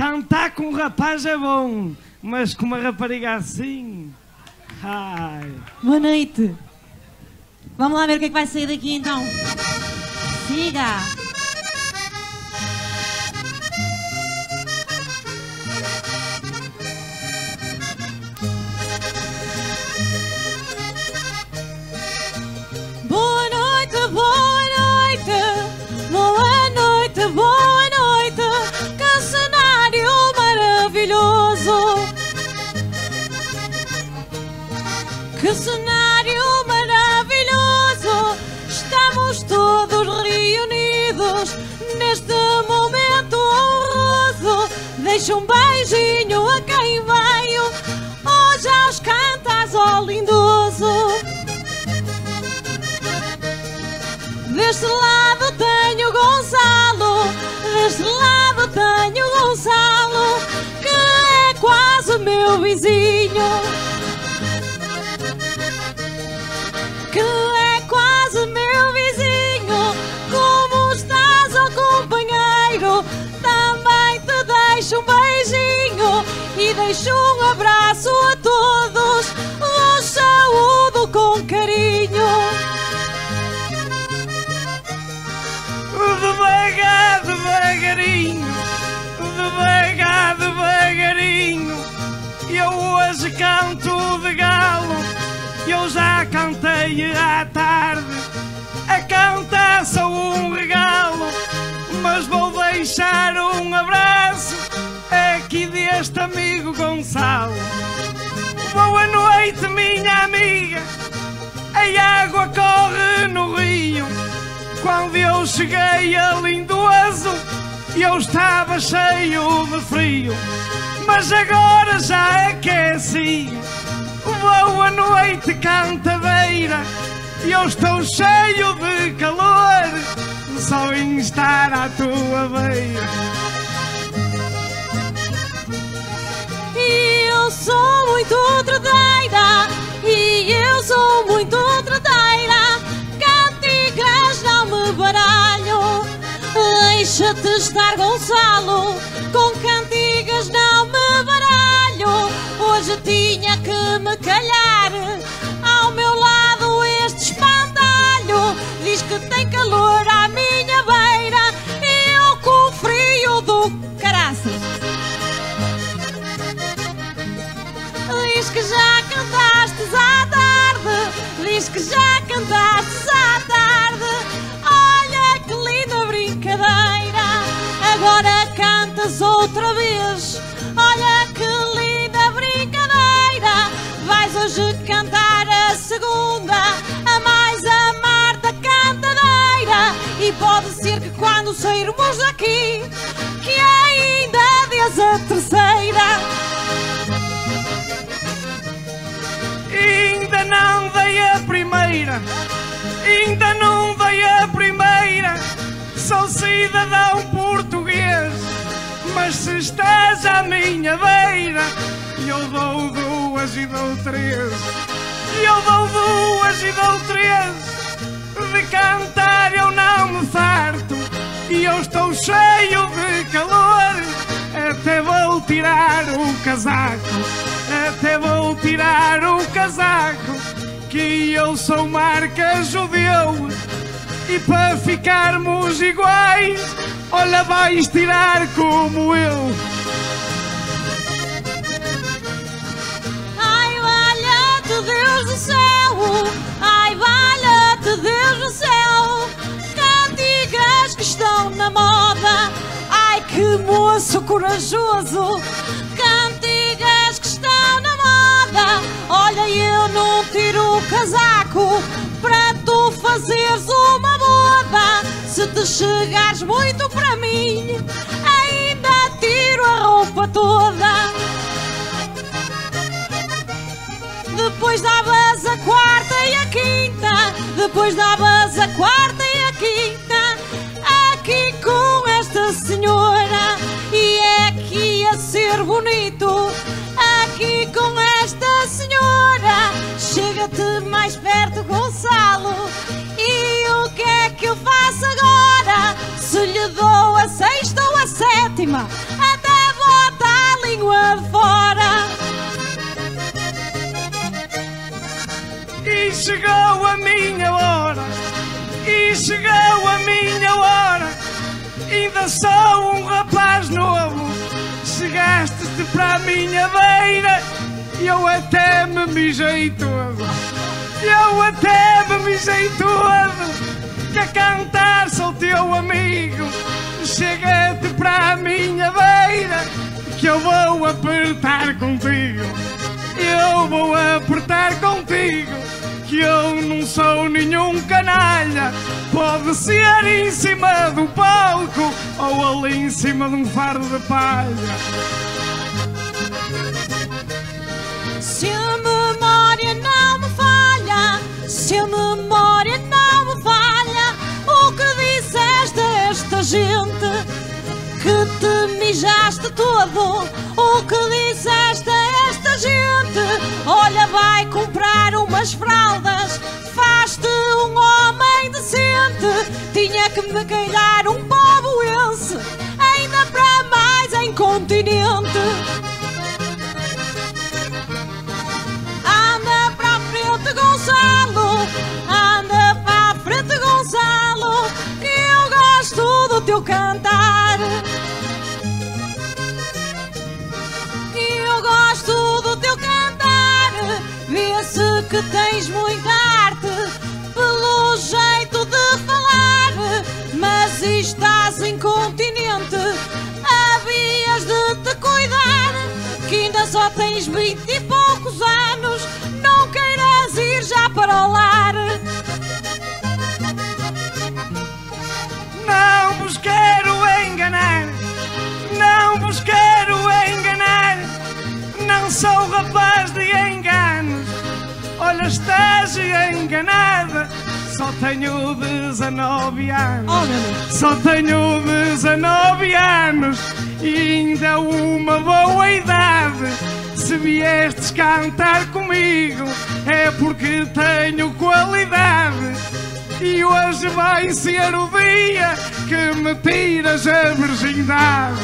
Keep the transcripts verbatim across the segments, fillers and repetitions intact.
cantar com um rapaz é bom, mas com uma rapariga assim... Ai. Boa noite. Vamos lá ver o que é que vai sair daqui então. Siga. Boa noite, boa noite, boa noite, boa noite. Que cenário maravilhoso. Que cenário maravilhoso. Estamos todos reunidos neste momento honroso. Deixa um beijinho a quem veio hoje aos cantas ao lindoso. Deste lado tenho Gonçalo, deste lado tenho Gonçalo, que é quase meu vizinho. Que é quase meu vizinho. Como estás, ó companheiro? Também te deixo um beijinho e deixo um abraço a todos. Vos saúdo com carinho. Devagar, devagarinho, devagar, devagarinho. Eu hoje canto de galo. Eu já cantei à tarde. A cantar só um regalo, mas vou deixar um abraço aqui deste amigo Gonçalo. Boa noite, minha amiga. A água corre no rio. Quando eu cheguei a Lindoso, eu estava cheio de frio, mas agora já aqueci. Boa noite, cantadeira. Eu estou cheio de calor só em estar à tua beira. E eu sou muito treteira, e eu sou muito treteira. Cantigas não me baralho. Deixa-te estar, Gonçalo, com cantigas não me baralho. Hoje tinha que me calhar. Ao meu lado este espantalho diz que tem calor à minha beira e eu com frio do caraças. Diz que já cantastes à tarde, diz que já cantastes à tarde. Olha que linda brincadeira, agora cantas outra vez. Olha que linda brincadeira, vais hoje cantar a segunda, a mais a Marta cantadeira. E pode ser que quando sairmos daqui, que ainda des a terceira. Ainda não dei a primeira, ainda não dei a primeira. Sou cidadão português, mas se estás à minha beira, eu dou duas e dou três. Eu dou duas e dou três. De cantar eu não me farto, e eu estou cheio de calor. Até vou tirar o casaco, até vou tirar o casaco, que eu sou marca judeu. E para ficarmos iguais, olha, vais tirar como eu. Ai, valha-te Deus do céu, ai, valha-te Deus do céu. Cantigas que estão na moda, ai, que moço corajoso. Cantigas que estão na moda, olha, eu não tiro o casaco para tu fazeres uma boda. Se te chegares muito para mim, ainda tiro a roupa toda. Depois davas a quarta e a quinta, depois davas a quarta e a quinta, aqui com esta senhora. E é que ia ser bonito, aqui com esta senhora. Chega-te mais perto, Gonçalo, e o que é que eu faço agora? Se lhe dou a sexta ou a sétima, até vou caminho afora. E chegou a minha hora, e chegou a minha hora. Ainda sou um rapaz novo, chegaste-te para a minha beira e eu até me mijei todo. Eu até me mijei todo, que a cantar sou teu amigo. Chega-te para a minha beira, que eu vou apertar contigo. Eu vou apertar contigo, que eu não sou nenhum canalha. Pode ser em cima do palco ou ali em cima de um fardo de palha. Se a memória não me falha, se a memória não me falha, o que disseste a esta gente? Que te mijaste todo. O que disseste a esta gente? Olha, vai comprar umas fraldas, faz-te um homem decente. Tinha que me calhar um povoense, ainda para mais incontinente. Anda para a frente, Gonçalo, anda para a frente, Gonçalo, que eu gosto do teu cantar. Que eu gosto do teu cantar. Vê-se que tens muita arte pelo jeito de falar, mas estás incontinente, havias de te cuidar, que ainda só tens vinte e poucos anos, não queiras ir já para o lar. Não vos quero enganar, não vos quero enganar, não sou rapaz de enganos. Olha, estás enganada, só tenho dezanove anos. Oh, só tenho dezanove anos e ainda uma boa idade. Se viestes cantar comigo é porque tenho qualidade. E hoje vai ser o dia que me tiras a virgindade.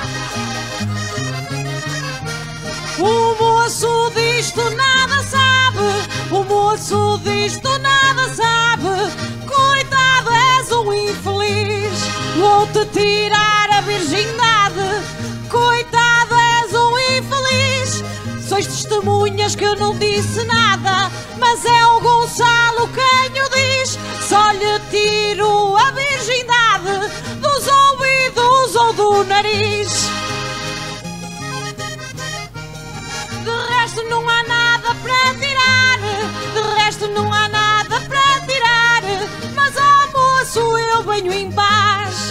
O moço disto nada sabe, o moço disto nada sabe. Coitado, és um infeliz, vou-te tirar a virgindade. Coitado, és um infeliz. Sois testemunhas que eu não disse nada, mas é o Gonçalo quem o diz. Só lhe tiro a virgindade dos ouvidos ou do nariz. De resto não há nada para tirar, de resto não há nada para tirar, mas ao moço eu venho em paz.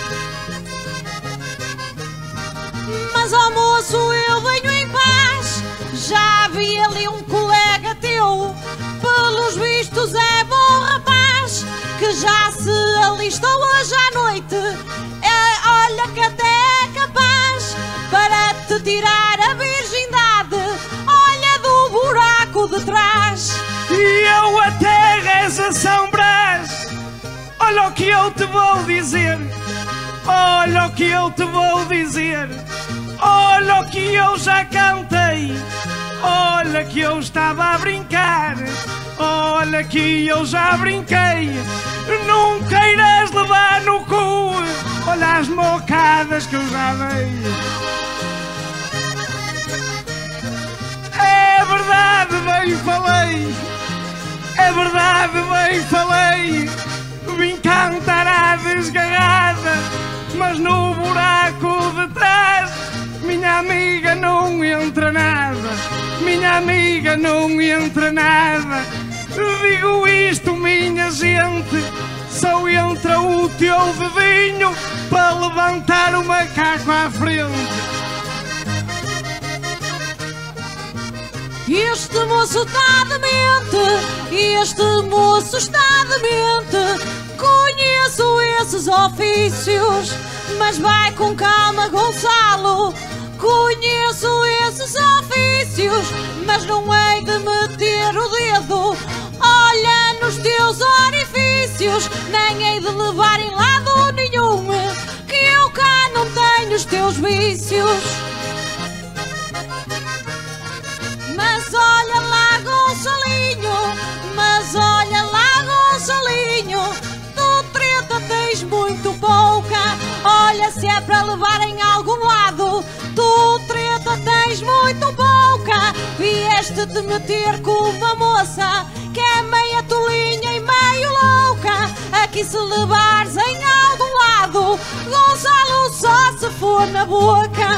Mas ao moço eu venho em paz. Já vi ali um colega teu, pelos vistos é bom rapaz, que já se alistou hoje à noite. É, olha que até é capaz para te tirar a virgindade. Olha do buraco de trás. E eu até rezo a São Brás. Olha o que eu te vou dizer, olha o que eu te vou dizer. Olha o que eu já cantei, olha que eu estava a brincar, olha que eu já brinquei. Não queiras levar no cu, olha as mocadas que eu já dei. É verdade, bem falei, é verdade, bem falei. Vim cantar à desgarrada, mas no buraco de trás minha amiga não entra nada, minha amiga não entra nada. Digo isto, minha gente, só entra o teu dedinho para levantar o macaco à frente. Este moço está demente, este moço está demente. Conheço esses ofícios, mas vai com calma, Gonçalo. Conheço esses ofícios, mas não hei de meter o dedo. Olha nos teus orifícios, nem hei de levar em lado nenhum, que eu cá não tenho os teus vícios. meter com uma moça que é meia tolinha e meio louca. Aqui se levares em algum lado, Gonçalo só se for na boca.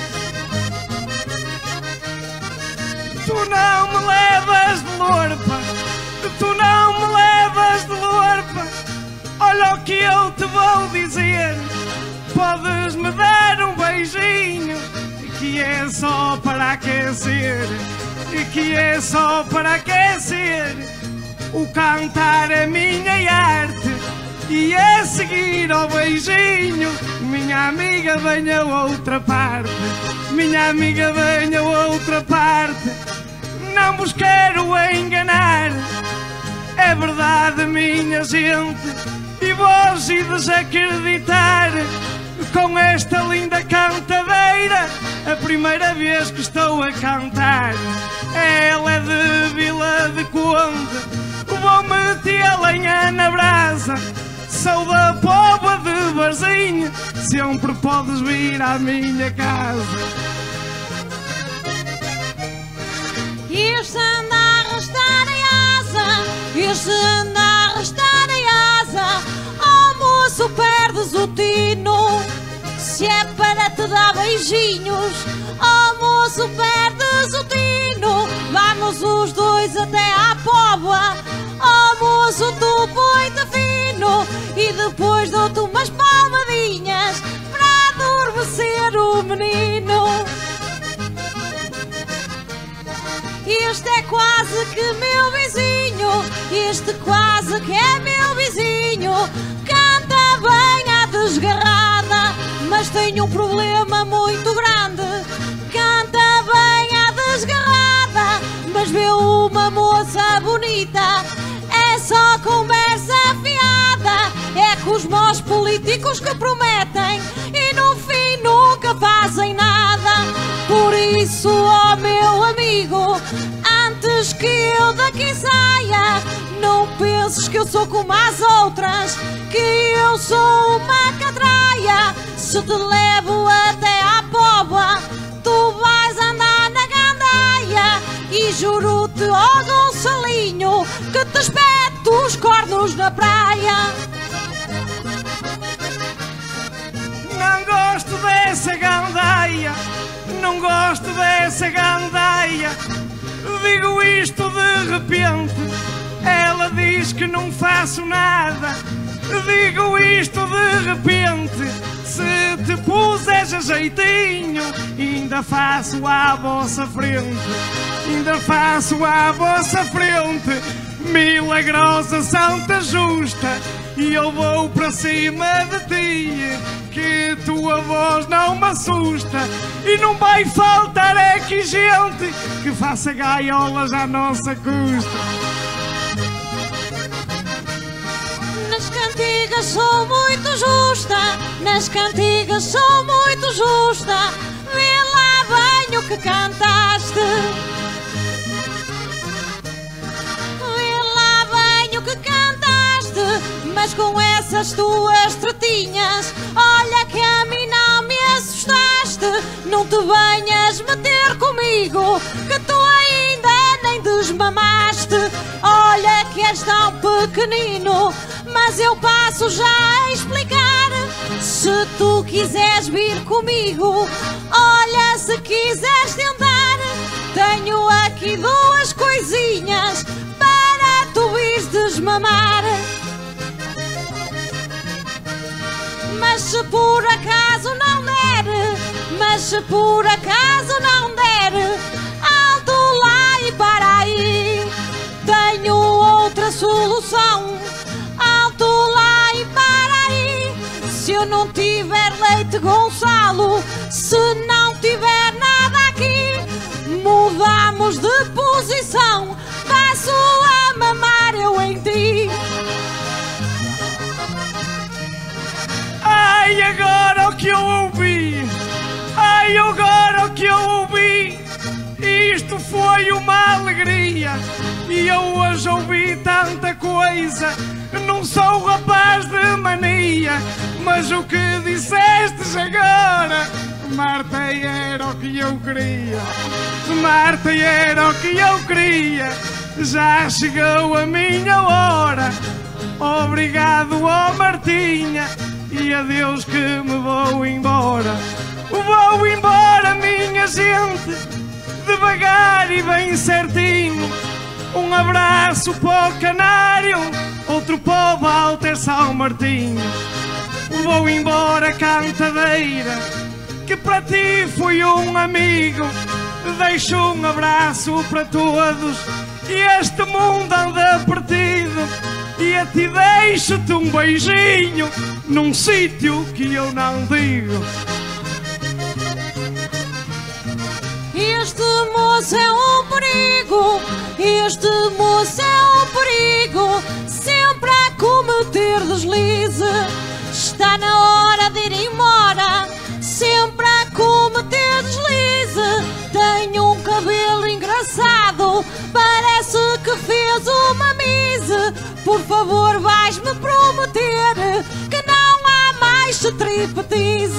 Tu não me levas de lorpa, tu não me levas de lorpa. Olha o que eu te vou dizer, podes me dar um beijinho, que é só para aquecer, que é só para aquecer. O cantar é minha arte e a seguir ao beijinho, minha amiga venha a outra parte, minha amiga venha a outra parte. Não vos quero enganar, é verdade minha gente, e vós ides acreditar. Com esta linda cantadeira, a primeira vez que estou a cantar. Ela é de Vila de Conde, vou metê-la em na brasa. Sou da Póvoa de Varzim, sempre podes vir à minha casa. Este anda a arrastar a asa, este anda a arrastar a asa. Oh moço, perdes o tino, se é para te dar beijinhos. Oh moço, perdes o tino, vamos os dois até à Póvoa. Oh moço, tu põe-te fino e depois dou-te umas palmadinhas para adormecer o menino. Este é quase que meu vizinho, este quase que é meu vizinho. Canta bem à desgarrada, mas tem um problema muito grande. Canta bem à desgarrada, mas vê uma moça bonita. É só conversa fiada, é com os maus políticos que prometem e no fim nunca fazem nada. Por isso, ó oh meu amigo, antes que eu daqui saia, não penses que eu sou como as outras, que eu sou uma catraia. Se te levo até à Póvoa, tu vais andar na gandaia, e juro-te, ó oh Gonçalinho, que te espeto os cornos na praia. Não gosto dessa gandaia, não gosto dessa gandaia. Digo isto de repente, ela diz que não faço nada. Digo isto de repente, se te puseres a jeitinho, ainda faço à vossa frente, ainda faço à vossa frente. Milagrosa Santa Justa, e eu vou para cima de ti, que tua voz não me assusta. E não vai faltar aqui gente que faça gaiolas à nossa custa. Nas cantigas sou muito justa, nas cantigas sou muito justa. Vê lá bem o que cantaste, vê lá bem o que cantaste. Mas com essas tuas tretinhas, olha que a mim não me assustaste. Não te venhas meter comigo, que tu ainda nem desmamaste. Olha que és tão pequenino, mas eu passo já a explicar. Se tu quiseres vir comigo, olha, se quiseres tentar, tenho aqui duas coisinhas para tu vires desmamar. Mas se por acaso não der, mas se por acaso não der, alto lá e para aí, tenho outra solução. Alto lá e para aí, se eu não tiver leite Gonçalo, se não tiver nada aqui, mudamos de posição, passo a mamar eu em ti. Ai, agora o que eu ouvi, ai, agora o que eu ouvi, isto foi uma alegria. E eu hoje ouvi tanta coisa, não sou rapaz de mania, mas o que dissestes agora Marta era o que eu queria, Marta era o que eu queria. Já chegou a minha hora. Obrigado, ó Martinha, e adeus que me vou embora. Vou embora, minha gente, devagar e bem certinho. Um abraço para o Canário, outro para o Walter São Martinho. Vou embora, cantadeira, que para ti fui um amigo. Deixo um abraço para todos, e este mundo anda partido. E a ti deixo-te um beijinho num sítio que eu não digo. Este moço é um perigo, este moço é um perigo, sempre a cometer deslize. Está na hora de ir embora, sempre a cometer deslize. Tenho um cabelo engraçado, parece que fez uma mise. Por favor, vais-me prometer que não há mais striptease.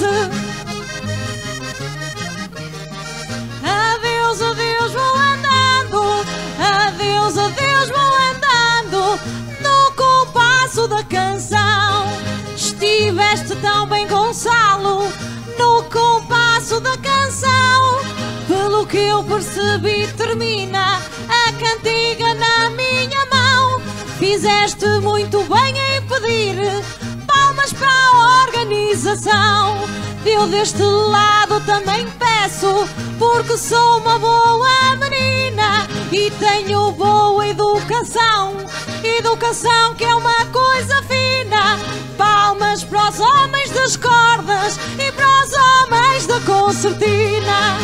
Adeus, adeus, vou andando, adeus, adeus, vou andando no compasso da canção. Estiveste tão bem, Gonçalo, no compasso da canção. Pelo que eu percebi, termina a cantiga na minha mão. Fizeste muito bem em pedir palmas para a organização. Eu deste lado também peço, porque sou uma boa menina e tenho boa educação. Educação que é uma coisa fina. Palmas para os homens das cordas e para os homens da concertina.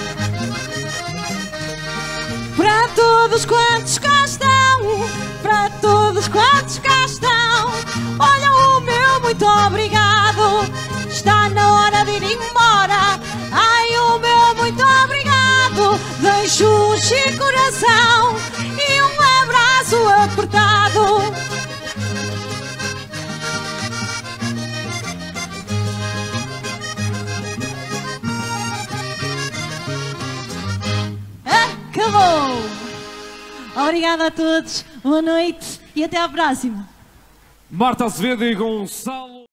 Para todos quantos cá estão, para todos quantos cá estão, olha o meu muito obrigado. Está na hora de ir embora. Ai, o meu muito obrigado. Deixo um chique coração e um abraço apertado. Acabou! Obrigada a todos, boa noite e até à próxima. Marta Azevedo e Gonçalo.